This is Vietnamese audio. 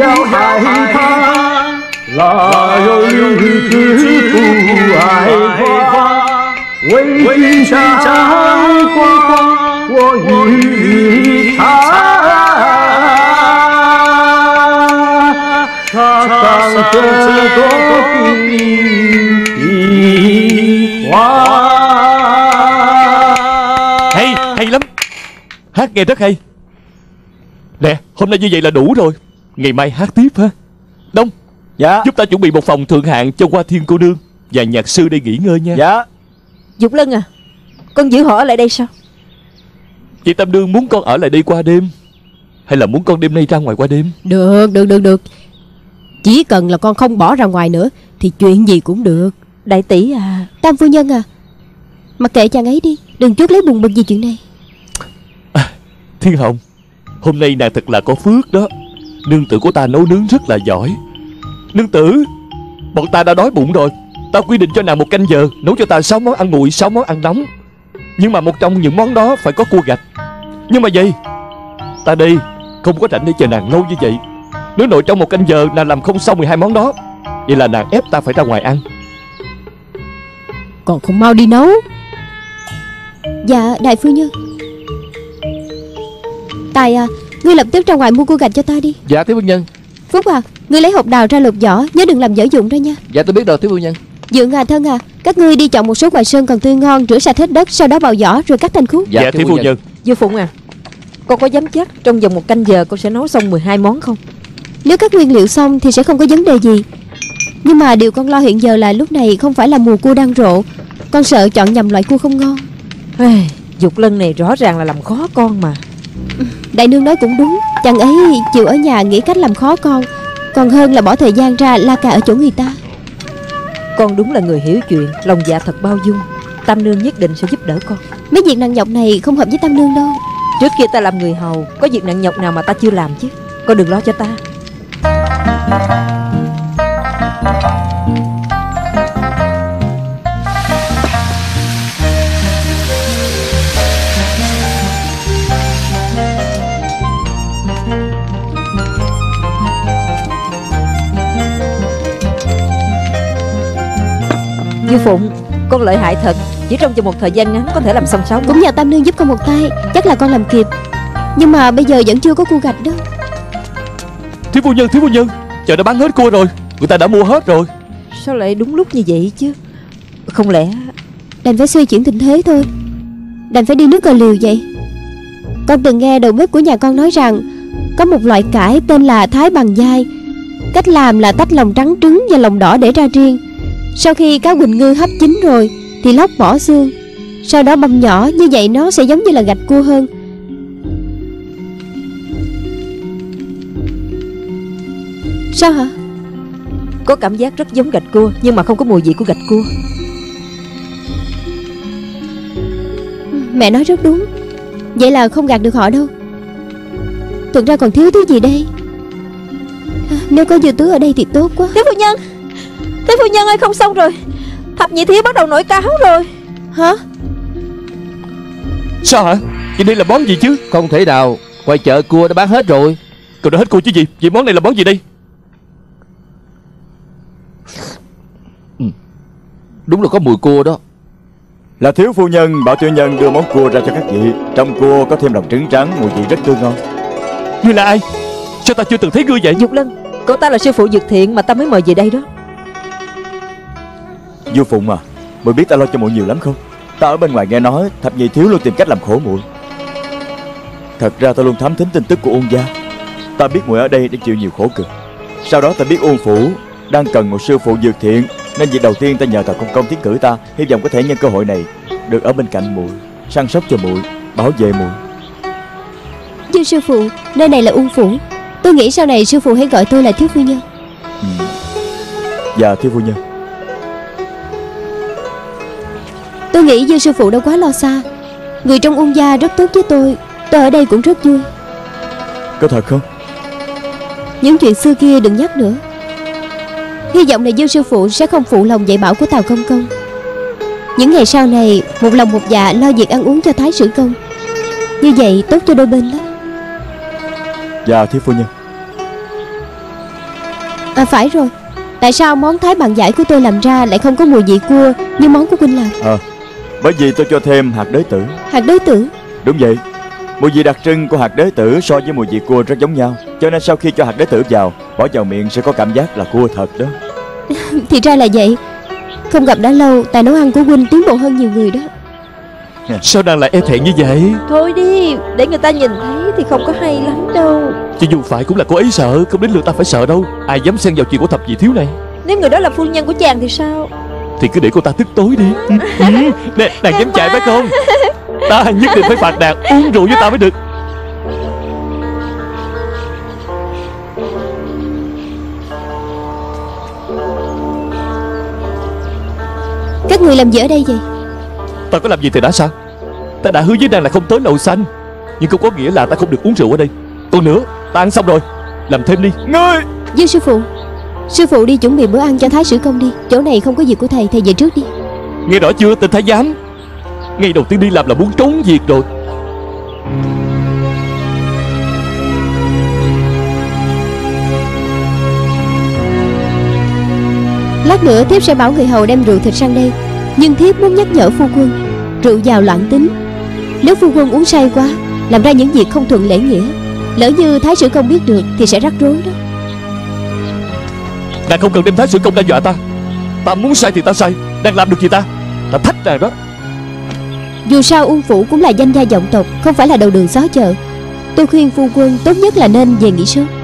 要害怕，哪有女子不爱花？为君沾花，我与他。他当着多冰的花。 Hay lắm, hát nghe rất hay. Nè, hôm nay như vậy là đủ rồi. Ngày mai hát tiếp ha. Đông, dạ, giúp ta chuẩn bị một phòng thượng hạng cho Hoa Thiên cô nương và nhạc sư đây nghỉ ngơi nha. Dạ. Dục Lân à, con giữ họ ở lại đây sao? Chị Tam Nương muốn con ở lại đây qua đêm, hay là muốn con đêm nay ra ngoài qua đêm? Được. Chỉ cần là con không bỏ ra ngoài nữa thì chuyện gì cũng được. Đại tỷ à. Tam phu nhân à, mặc kệ chàng ấy đi, đừng chút lấy buồn bực gì chuyện này. Thiên Hồng, hôm nay nàng thật là có phước đó. Nương tử của ta nấu nướng rất là giỏi. Nương tử, bọn ta đã đói bụng rồi. Ta quy định cho nàng 1 canh giờ nấu cho ta 6 món ăn nguội, 6 món ăn nóng. Nhưng mà một trong những món đó phải có cua gạch. Nhưng mà vậy, ta đây không có rảnh để chờ nàng lâu như vậy. Nếu nội trong 1 canh giờ nàng làm không xong 12 món đó, vậy là nàng ép ta phải ra ngoài ăn. Còn không mau đi nấu. Dạ đại phu nhân. Tài à, ngươi lập tức ra ngoài mua cua gạch cho ta đi. Dạ thiếu phu nhân. Phúc à, ngươi lấy hột đào ra lột vỏ, nhớ đừng làm dở dụng ra nha. Dạ tôi biết rồi thiếu phu nhân. Dượng à, Thân à, các ngươi đi chọn một số ngoài sơn còn tươi ngon, rửa sạch hết đất, sau đó bào vỏ rồi cắt thành khúc. Dạ thiếu phu nhân. Dư Phụng à, con có dám chắc trong vòng 1 canh giờ con sẽ nấu xong 12 món không? Nếu các nguyên liệu xong thì sẽ không có vấn đề gì. Nhưng mà điều con lo hiện giờ là lúc này không phải là mùa cua đang rộ. Con sợ chọn nhầm loại cua không ngon. Dục Lân này rõ ràng là làm khó con mà. Đại nương nói cũng đúng, chàng ấy chịu ở nhà nghĩ cách làm khó con, còn hơn là bỏ thời gian ra la cà ở chỗ người ta. Con đúng là người hiểu chuyện, lòng dạ thật bao dung. Tam nương nhất định sẽ giúp đỡ con. Mấy việc nặng nhọc này không hợp với Tam nương đâu. Trước kia ta làm người hầu, có việc nặng nhọc nào mà ta chưa làm chứ. Con đừng lo cho ta. Dư Phụng, con lợi hại thật. Chỉ trong một thời gian ngắn có thể làm xong 6 món. Cũng nhờ Tam nương giúp con một tay, chắc là con làm kịp. Nhưng mà bây giờ vẫn chưa có cua gạch đó. Thiếu phu nhân, chợ đã bán hết cua rồi, người ta đã mua hết rồi. Sao lại đúng lúc như vậy chứ? Không lẽ đành phải xoay chuyển tình thế thôi, đành phải đi nước cờ liều vậy. Con từng nghe đầu bếp của nhà con nói rằng có một loại cải tên là thái bằng dai. Cách làm là tách lòng trắng trứng và lòng đỏ để ra riêng. Sau khi cá quỳnh ngư hấp chín rồi thì lóc bỏ xương, sau đó băm nhỏ, như vậy nó sẽ giống như là gạch cua hơn. Sao hả? có cảm giác rất giống gạch cua, nhưng mà không có mùi vị của gạch cua. Mẹ nói rất đúng. Vậy là không gạt được họ đâu. Thực ra còn thiếu thứ gì đây? Nếu có dư tứ ở đây thì tốt quá. Thiếu phu nhân ơi, không xong rồi. Thập nhị thiếu bắt đầu nổi cáo rồi. Hả? Sao hả? Vậy đây là món gì chứ? Không thể nào, ngoài chợ cua đã bán hết rồi. Cậu đã hết cua chứ gì? Vậy món này là món gì đây? Đúng là có mùi cua đó. Là thiếu phu nhân bảo tiểu nhân đưa món cua ra cho các vị. Trong cua có thêm lòng trứng trắng, mùi vị rất tươi ngon. Ngươi là ai? Sao ta chưa từng thấy ngươi vậy? Dục Lân, cậu ta là sư phụ Dược Thiện mà ta mới mời về đây đó. Du Phụng à, muội biết ta lo cho muội nhiều lắm không? Ta ở bên ngoài nghe nói thập nhị thiếu luôn tìm cách làm khổ muội. Thật ra ta luôn thám thính tin tức của Uông gia. Ta biết muội ở đây để chịu nhiều khổ cực. Sau đó ta biết Uông phủ đang cần một sư phụ Dược Thiện, nên việc đầu tiên ta nhờ Tào Công Công tiến cử ta, hy vọng có thể nhân cơ hội này được ở bên cạnh muội, săn sóc cho muội, bảo vệ muội. Dư sư phụ, nơi này là Uông phủ. Tôi nghĩ sau này sư phụ hãy gọi tôi là thiếu phu nhân. Dạ thiếu phu nhân. Tôi nghĩ Dư sư phụ đâu quá lo xa. Người trong Uông gia rất tốt với tôi ở đây cũng rất vui. Có thật không? Những chuyện xưa kia đừng nhắc nữa. Hy vọng là Dư sư phụ sẽ không phụ lòng dạy bảo của Tào Công Công. Những ngày sau này một lòng một dạ lo việc ăn uống cho Thái Sử Công. Như vậy tốt cho đôi bên lắm. Dạ thiếu phu nhân. À phải rồi, tại sao món thái bằng giải của tôi làm ra lại không có mùi vị cua như món của Quynh làm? Bởi vì tôi cho thêm hạt đới tử. Hạt đới tử? Đúng vậy. Mùi vị đặc trưng của hạt đới tử so với mùi vị cua rất giống nhau, cho nên sau khi cho hạt đới tử vào, bỏ vào miệng sẽ có cảm giác là cua thật đó. Thì ra là vậy. Không gặp đã lâu, tài nấu ăn của Quynh tiến bộ hơn nhiều người đó. Sao nàng lại e thẹn như vậy? Thôi đi, để người ta nhìn thấy thì không có hay lắm đâu. Cho dù phải cũng là cô ấy sợ, không đến lượt ta phải sợ đâu. Ai dám xen vào chuyện của thập nhị thiếu này. Nếu người đó là phu nhân của chàng thì sao? Thì cứ để cô ta tức tối đi. Nè, nàng dám chạy phải không? Ta nhất định phải phạt nàng uống rượu với ta mới được. Các người làm gì ở đây vậy? Ta có làm gì thì đã sao? Ta đã hứa với nàng là không tới lầu xanh, nhưng không có nghĩa là ta không được uống rượu ở đây. Còn nữa, ta ăn xong rồi, làm thêm đi. Ngươi! Dương sư phụ, sư phụ đi chuẩn bị bữa ăn cho Thái Sử Công đi. Chỗ này không có việc của thầy, thầy về trước đi. Nghe rõ chưa tên thái giám? Ngày đầu tiên đi làm là muốn trốn việc rồi. Lát nữa thiếp sẽ bảo người hầu đem rượu thịt sang đây. Nhưng thiếp muốn nhắc nhở phu quân, rượu vào loạn tính. Nếu phu quân uống say quá, làm ra những việc không thuận lễ nghĩa, lỡ như Thái Sử Công biết được thì sẽ rắc rối đó. Nàng không cần đem Thái Sử Công đe dọa ta. Ta muốn sai thì ta sai. Nàng làm được gì ta? Ta thách nàng đó. Dù sao Ung Phủ cũng là danh gia vọng tộc, không phải là đầu đường xó chợ. Tôi khuyên phu quân tốt nhất là nên về nghỉ sớm.